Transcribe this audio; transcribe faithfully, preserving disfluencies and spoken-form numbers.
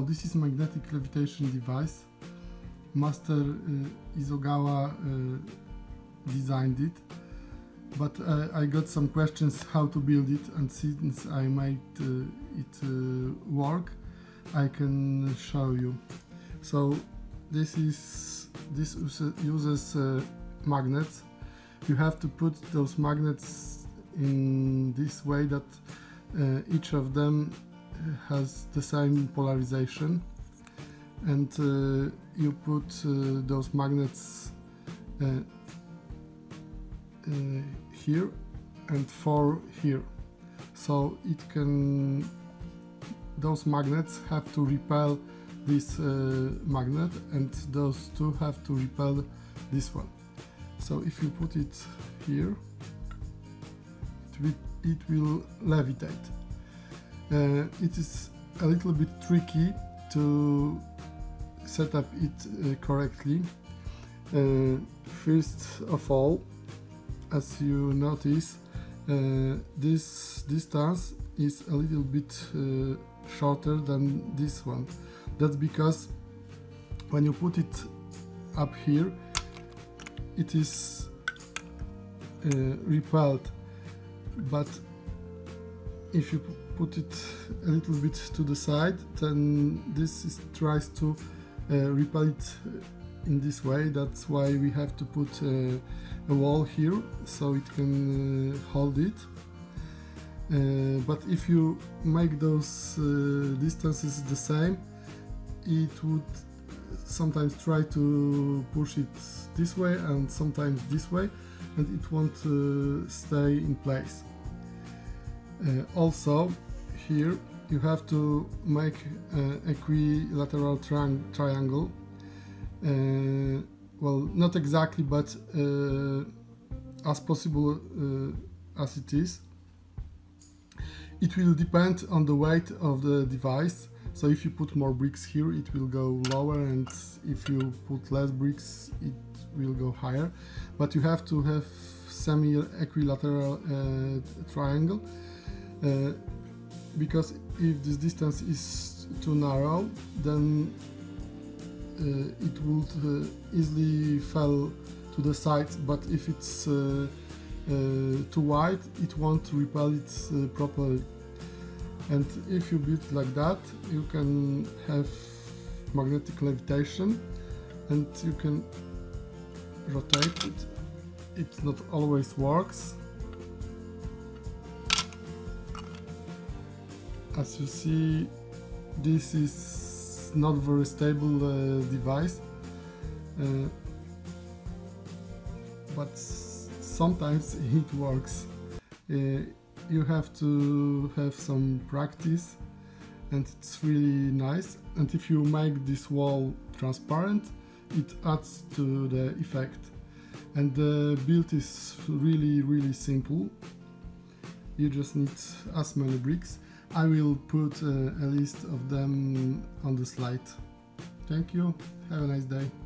this is magnetic levitation device. Master uh, Isogawa uh, designed it, but uh, I got some questions how to build it, and since I made uh, it uh, work, I can show you. So this is this uses uh, magnets. You have to put those magnets in this way that uh, each of them has the same polarization, and uh, you put uh, those magnets uh, uh, here and four here, so it can those magnets have to repel this uh, magnet, and those two have to repel this one. So if you put it here, it will, it will levitate. Uh, it is a little bit tricky to set up it uh, correctly. Uh, first of all, as you notice, uh, this distance is a little bit uh, shorter than this one. That's because when you put it up here, it is uh, repelled, but if you put it a little bit to the side, then this is, tries to uh, repel it in this way. That's why we have to put uh, a wall here so it can uh, hold it. Uh, but if you make those uh, distances the same, it would sometimes try to push it this way and sometimes this way, and it won't uh, stay in place. Uh, also, here you have to make an equilateral tri triangle. Uh, well, not exactly, but uh, as possible uh, as it is. It will depend on the weight of the device. So if you put more bricks here, it will go lower, and if you put less bricks, it will go higher. But you have to have semi-equilateral uh, triangle, uh, because if this distance is too narrow, then uh, it would uh, easily fall to the sides. But if it's uh, uh, too wide, it won't repel it uh, properly. And if you build like that, you can have magnetic levitation, and you can rotate it. It not always works. As you see, this is not very stable uh, device, uh, but sometimes it works. Uh, you have to have some practice, and it's really nice. And if you make this wall transparent, it adds to the effect. And the build is really really simple. You just need as many bricks. I will put uh, a list of them on the slide. Thank you, have a nice day.